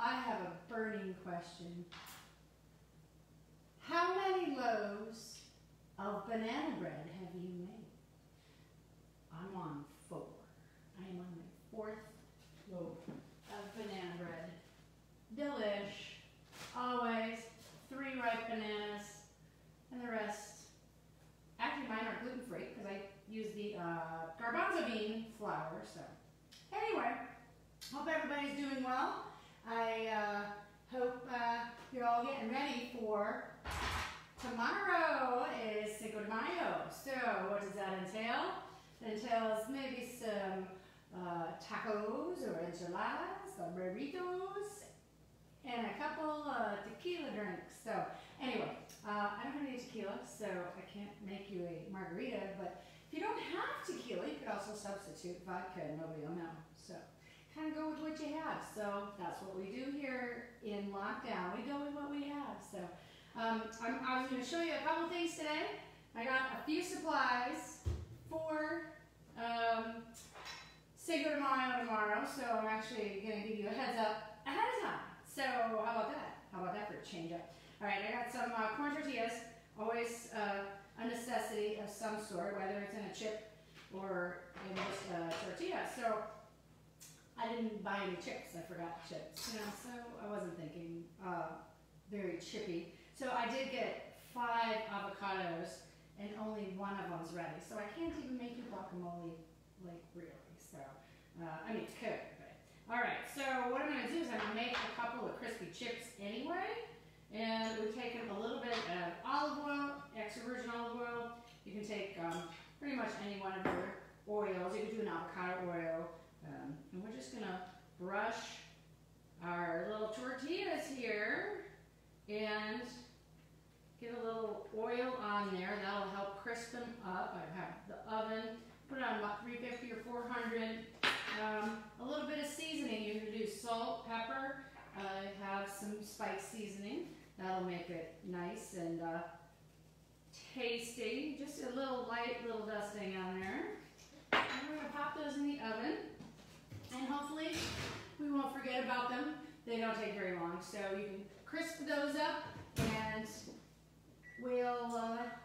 I have a burning question. How many loaves of banana bread have you made? I'm on 4. I am on my 4th loaf of banana bread. Delish. Always 3 ripe bananas, and the rest. Actually, mine are gluten-free because I use the garbanzo bean flour. So, anyway, hope everybody's doing well. I hope you're all getting ready for tomorrow is Cinco de Mayo. So, what does that entail? It entails maybe some tacos or enchiladas or burritos and a couple tequila drinks. So, anyway, I don't have any tequila, so I can't make you a margarita, but if you don't have tequila, you could also substitute vodka, and nobody will know. So, kind of go with what you have. So, that's what we do here in lockdown. We go with what we have. So, I was going to show you a couple things today. I got a few supplies for Cinco de Mayo tomorrow, so I'm actually going to give you a heads up ahead of time. So, how about that? How about that for a change up? All right, I got some corn tortillas, always a necessity of some sort, whether it's in a chip or in just a tortilla. So I didn't buy any chips. I forgot chips, you know, so I wasn't thinking very chippy. So I did get 5 avocados, and only one of them's ready. So I can't even make you guacamole, like, really. So, I mean, it could, but. All right, so what I'm going to do is I'm going to make a couple of crispy chips anyway. And we've taken a little bit of olive oil, extra virgin olive oil. You can take pretty much any one of your oils. You can do an avocado oil. And we're just going to brush our little tortillas here and get a little oil on there. That'll help crisp them up. I have the oven. Put it on about 350 or 400. A little bit of seasoning. You can do salt, pepper. I have some spice seasoning. That'll make it nice and tasty. Just a little light little dusting on there. And we're going to pop those in the oven. And hopefully we won't forget about them. They don't take very long. So you can crisp those up, and we'll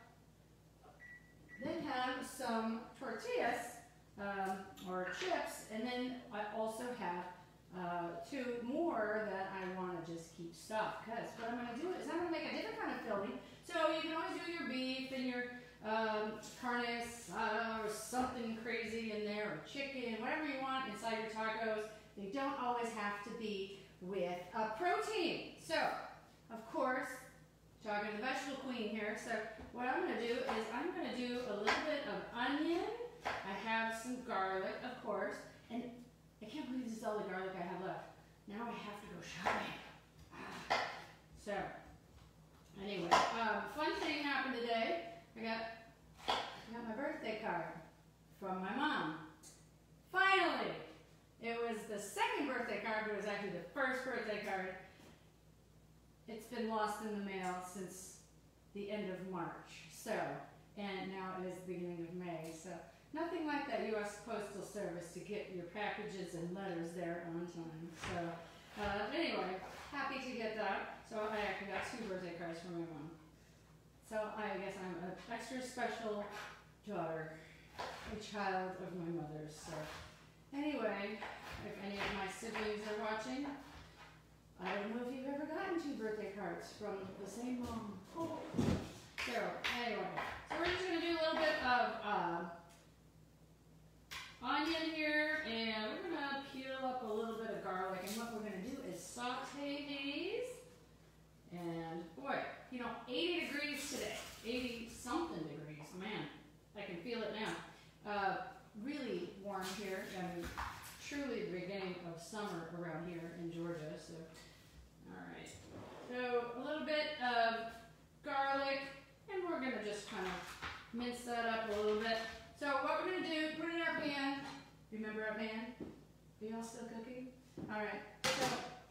then have some tortillas or chips. And then I also have 2 more that I want to just keep stuffed, because what I'm going to do is I'm going to make a different kind of filling. So you can always do your beef and your carne asada or something crazy in there, or chicken, whatever you want inside your tacos. They don't always have to be with a protein. So, of course, talking to the vegetable queen here. So what I'm going to do is I'm going to do a little bit of onion. I have some garlic, of course, and I can't believe this is all the garlic I have left. Now I have to go shopping. So, anyway, fun thing happened today. I got my birthday card from my mom. Finally! It was the 2nd birthday card, but it was actually the 1st birthday card. It's been lost in the mail since the end of March. So, and now it is the beginning of May. So, nothing like that U.S. Postal Service to get your packages and letters there on time. So, anyway, happy to get that. So, I actually got 2 birthday cards from my mom. So, I guess I'm an extra special daughter, a child of my mother's. So, anyway, if any of my siblings are watching, I don't know if you've ever gotten 2 birthday cards from the same mom. Oh. So, anyway, so we're just going to do a little bit of onion here, and we're going to peel up a little bit of garlic, and what we're going to do is saute these, and boy, you know, 80 degrees today, 80 something degrees, man, I can feel it now, really warm here, and truly the beginning of summer around here in Georgia, so, alright, so a little bit of garlic, and we're going to just kind of mince that up a little bit. So what we're going to do, put it in our pan. Remember our pan? Are you all still cooking? All right. So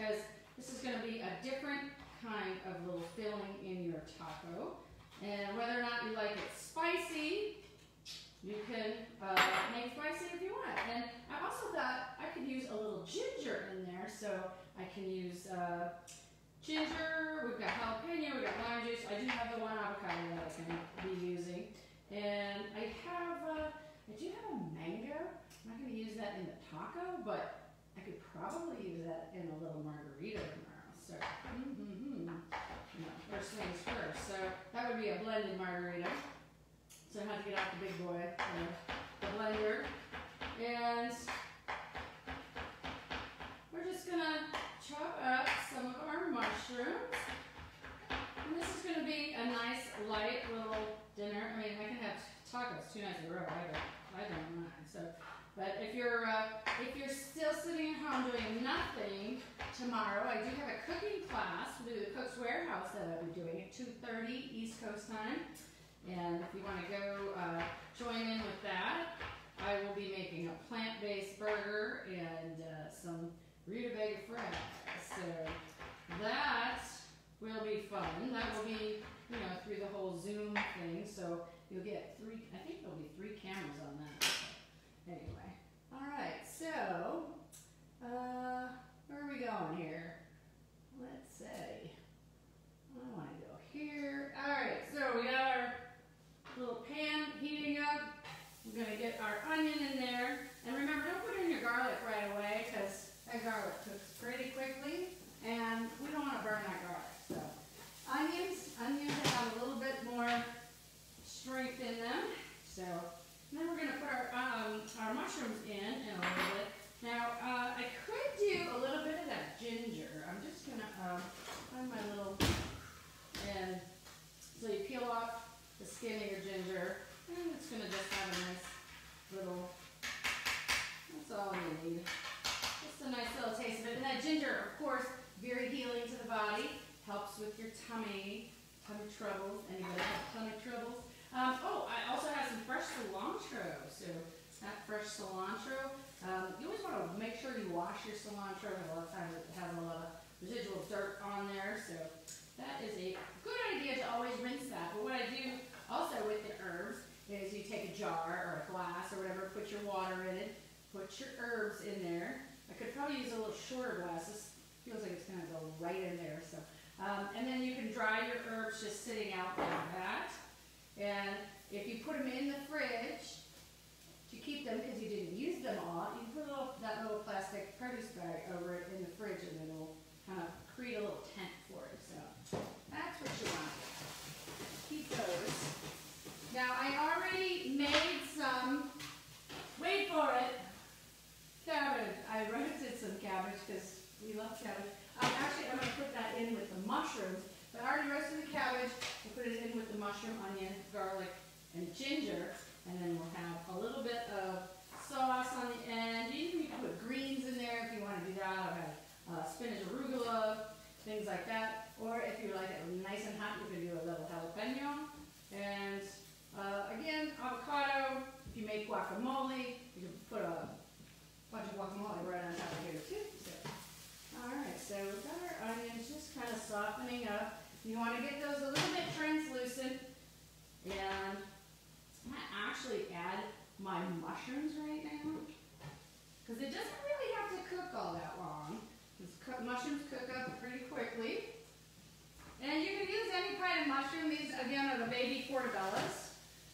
because this is going to be a different kind of little filling in your taco. And whether or not you like it spicy, you can make spicy if you want. And I also thought I could use a little ginger in there, so I can use ginger, we've got jalapeno, we've got lime juice. I do have the one avocado that I can be using. And I do have a mango. I'm not going to use that in the taco, but I could probably use that in a little margarita tomorrow. So, first things first. So that would be a blended margarita. So I have to get out the big boy, the blender. And we're just going to chop up some of our mushrooms. And this is going to be a nice, light little dinner. I mean, I can have tacos 2 nights in a row. I don't mind. So, but if you're still sitting at home doing nothing tomorrow, I do have a cooking class through the Cook's Warehouse that I'll be doing at 2:30 East Coast time. And if you want to go join in with that, I will be making a plant-based burger and some rutabaga fries. So that will be fun. That will be, through the whole Zoom thing. So you'll get I think there'll be 3 cameras on that. So anyway, all right. So where are we going here? Let's see. I want to go here. All right. So we got our little pan heating up. We're going to get our onion in there. And remember, don't put in your garlic right away because that garlic cooks pretty quickly. And we don't want to burn that garlic. So onions have a little bit more strength in them. So then we're going to put our mushrooms in a little bit. Now, I could do a little bit of that ginger. I'm just going to find my little, and so you peel off the skin of your ginger, and it's going to just have a nice little, that's all you need. Just a nice little taste of it. And that ginger, of course, very healing to the body, helps with your tummy troubles. Anybody have tummy troubles? I also have some fresh cilantro. So that fresh cilantro, you always want to make sure you wash your cilantro. A lot of times it has a lot of residual dirt on there. So that is a good idea to always rinse that. But what I do also with the herbs is you take a jar or a glass or whatever, put your water in it, put your herbs in there. I could probably use a little shorter glass. This feels like it's going to go right in there. So, and then you can dry your herbs just sitting out like that. And if you put them in the fridge to keep them because you didn't use them all, you can put that little plastic produce bag over it in the fridge, and then it'll kind of create a little tent for it. So that's what you want. Keep those. Now I already made some. Wait for it. Cabbage. I roasted some cabbage because we love cabbage. Actually, I'm going to put that in with the mushrooms. But I already roasted the cabbage. We'll put it in with the mushroom, onion, garlic, and ginger. And then we'll have a little bit of sauce on the end. You can put greens in there if you want to do that. I'll have spinach arugula, things like that. Or if you like it nice and hot, you can do a little jalapeno. And again, avocado. If you make guacamole, you can put a bunch of guacamole right on top of here too. So, all right, so we've got our onions just kind of softening up. You want to get those a little bit translucent. And I'm going to actually add my mushrooms right now because it doesn't really have to cook all that long. Mushrooms cook up pretty quickly. And you can use any kind of mushroom. These, again, are the baby portobellos.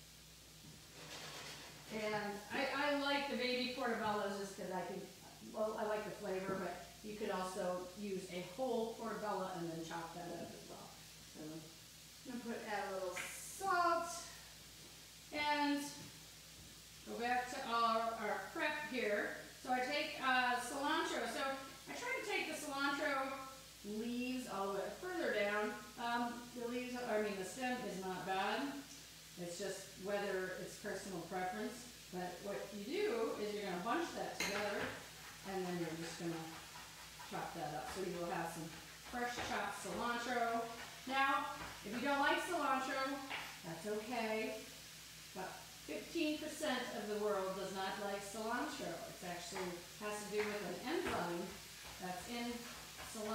And I like the baby portobellos just because I like the flavor, but you could also use a whole portobello and then chop that up as well. So I'm going to add a little salt and go back to our prep here. So I take cilantro. So I try to take the cilantro leaves all the way further down. The stem is not bad. It's just whether it's personal preference. But what you do is you're going to bunch that together, and then you're just going to chop that up. So you will have some fresh chopped cilantro. Now, if you don't like cilantro, that's okay. About 15% of the world does not like cilantro. It actually has to do with an enzyme that's in cilantro.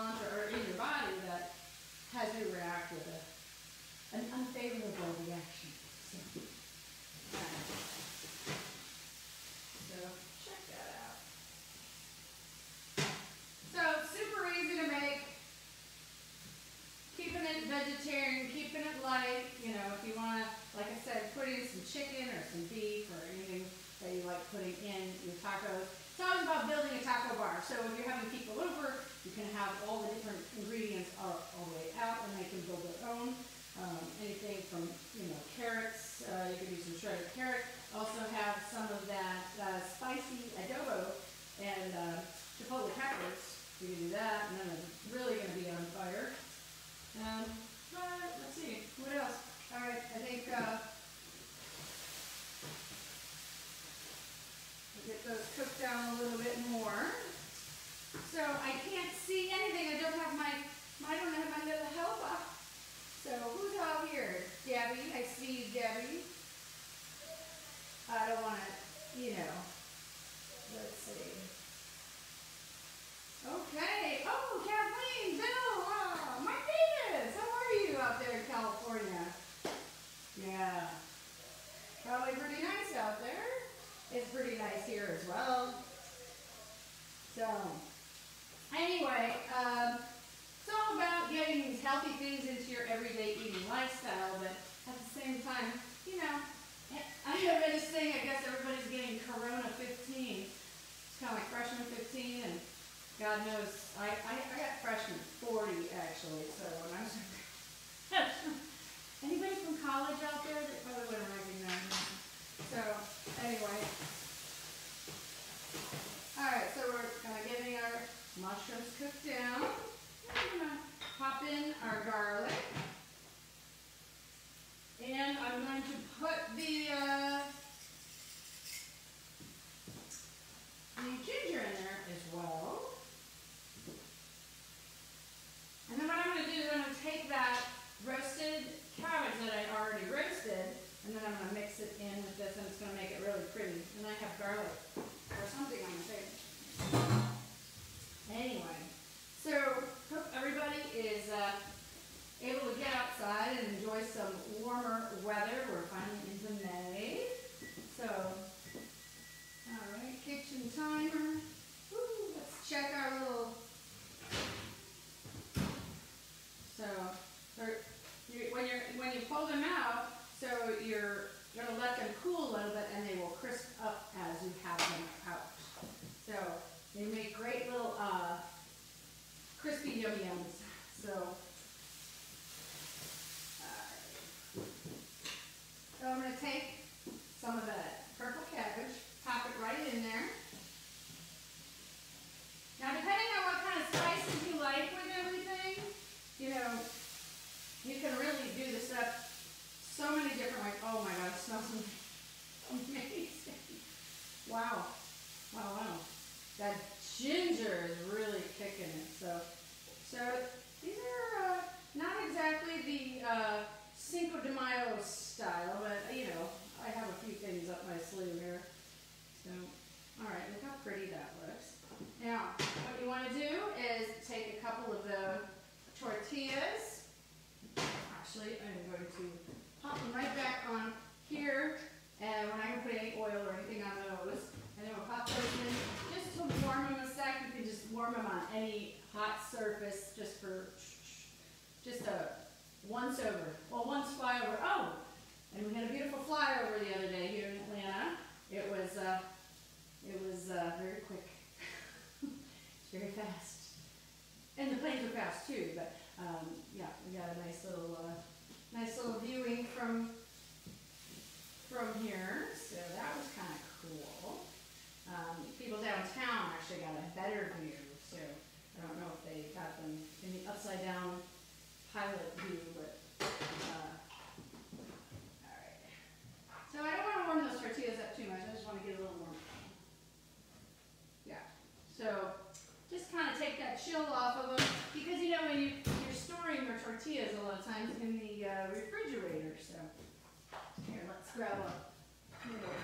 tacos. It's always about building a taco bar. So if you're having people over, you can have all the different ingredients all the way out, and they can build their own. Anything from, carrots, you could use some shredded carrot. Also have some of that spicy adobo and chipotle peppers. You can do that, and then it's really going to be on fire. But let's see, what else? All right, I think we'll get those cooked down a little bit more. So I can't see anything. I don't have my little helper. So who's all here? Debbie. I see Debbie. I don't want to, let's see. Okay. Oh, Kathleen, Bill, Mike Davis. How are you out there in California? Yeah. Probably pretty nice out there. It's pretty nice here as well. So, anyway, it's all about getting these healthy things into your everyday eating lifestyle, but at the same time, I read this thing, I guess everybody's getting Corona 15. It's kind of like freshman 15, and God knows, I got freshman 40 actually, so when I was anybody from college out there, they probably wouldn't recognize me. So, anyway. Alright, so we're getting our mushrooms cooked down. I'm going to pop in our garlic. And I'm going to put the ginger in there as well. And then what I'm going to do is I'm going to take that roasted cabbage that I already roasted, and then I'm going to mix it in with this, and it's going to make it really pretty. And I have garlic or something on the table. Anyway, so hope everybody is able to get outside and enjoy some warmer weather. We're finally into May. So, all right, kitchen timer. Woo, let's check our little. So, when you pull them out, so you're going to let them cool a little bit, and they will crisp up as you have them out. So they make great little crispy yum-yums. So I'm going to take some of that purple cabbage, pop it right in there. Now, depending on what kind of spices you like with everything, you can really do this up so many different ways. Oh my God, it smells amazing. Wow. Wow. That ginger is really kicking it. So these are not exactly the Cinco de Mayo style, but I have a few things up my sleeve here. So, all right, look how pretty that looks. Now, what you want to do is take a couple of the tortillas. Actually, I'm going to pop them right back on here, and we're not going to put any oil or anything on those. And then we'll pop those in just to warm them a sec. You can just warm them on any hot surface just a once over. Well, once flyover. Oh, and we had a beautiful flyover the other day here in Atlanta. It was very quick. It's very fast. And the planes were fast too, but yeah, we got a nice little viewing from here. So that was kind of cool. People downtown actually got a better view, so I don't know if they got them in the upside down pilot view, but alright. So I don't want to warm those tortillas up too much, I just want to get a little more. Yeah. So just kind of take that chill off of them, because when you're storing your tortillas a lot of times in the refrigerator. So here, let's grab a little.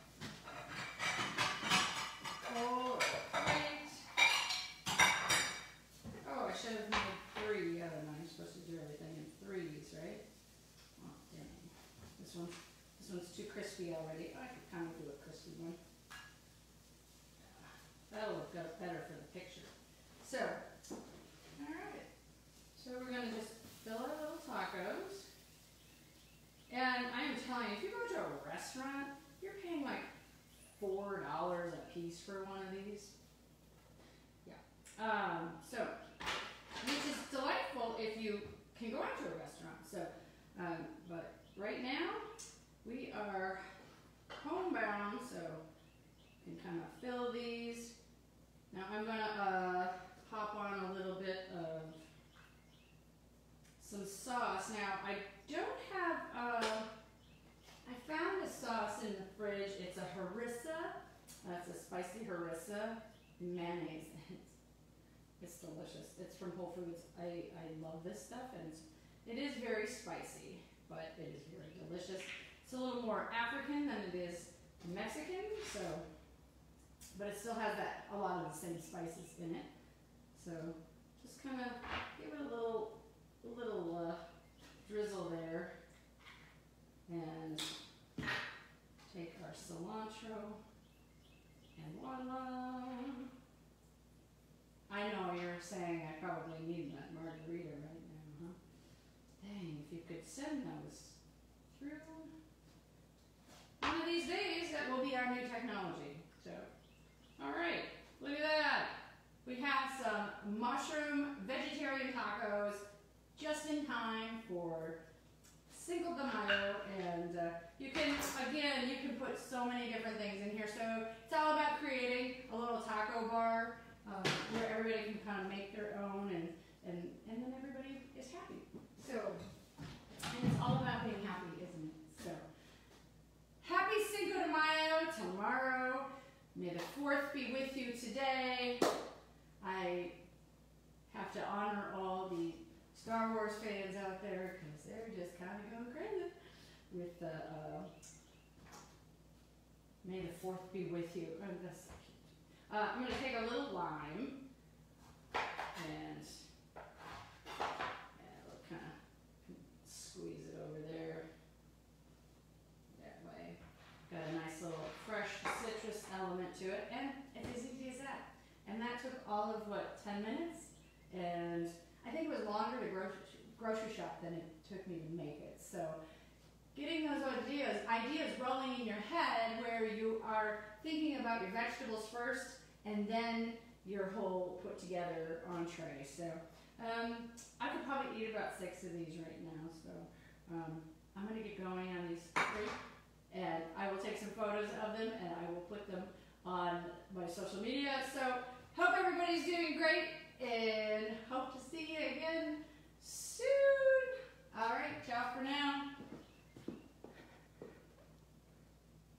Oh, right. Oh, I should have made 3. I don't know. You're supposed to do everything in 3s, right? Oh, dang. This one's too crispy already. I could kind of do a crispy one. That'll look better for the picture. So, all right. So we're going to just fill our little tacos. And I am telling you, if you go to a restaurant, you're paying like $4 a piece for one of these. Yeah. So, which is delightful if you can go out to a restaurant. So, but right now we are homebound, so you can kind of fill these. Now I'm gonna pop on a little bit of some sauce. Now I don't have, I found a sauce in the fridge. It's a harissa. It's a spicy harissa mayonnaise. It's delicious. It's from Whole Foods. I love this stuff, and it is very spicy, but it is very delicious. It's a little more African than it is Mexican, so, but it still has a lot of the same spices in it. So just kind of give it a little drizzle there, and take our cilantro, and voila. I know you're saying I probably need that margarita right now, huh? Dang, if you could send those through. One of these days, that will be our new technology. So, all right, look at that. We have some mushroom vegetarian tacos just in time for Cinco de Mayo, and you can put so many different things in here. So it's all about creating a little taco bar where everybody can kind of make their own, and then everybody is happy. So, and it's all about being happy, isn't it? So, happy Cinco de Mayo tomorrow. May the 4th be with you today. I have to honor all the Star Wars fans out there, because they're just kind of going crazy with the May the 4th be with you. Oh, that's so cute. I'm going to take a little lime and we'll kind of squeeze it over there. That way. Got a nice little fresh citrus element to it, and it's as easy as that. And that took all of, what, 10 minutes? And I think it was longer to grocery shop than it took me to make it. So getting those ideas rolling in your head, where you are thinking about your vegetables first and then your whole put together entree. So I could probably eat about 6 of these right now. So I'm going to get going on these 3, and I will take some photos of them and I will put them on my social media. So hope everybody's doing